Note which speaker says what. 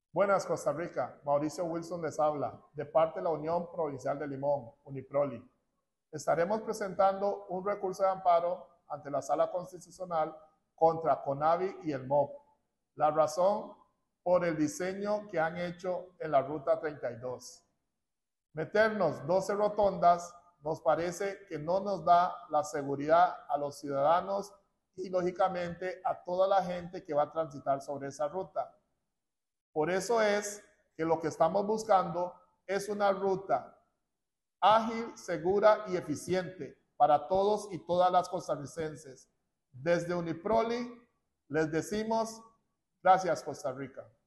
Speaker 1: Buenas, Costa Rica. Mauricio Wilson les habla, de parte de la Unión Provincial de Limón, Uniproli. Estaremos presentando un recurso de amparo ante la Sala Constitucional contra CONAVI y el MOP. La razón por el diseño que han hecho en la Ruta 32. Meternos 12 rotondas nos parece que no nos da la seguridad a los ciudadanos y, lógicamente, a toda la gente que va a transitar sobre esa ruta. Por eso es que lo que estamos buscando es una ruta ágil, segura y eficiente para todos y todas las costarricenses. Desde Uniproli les decimos gracias, Costa Rica.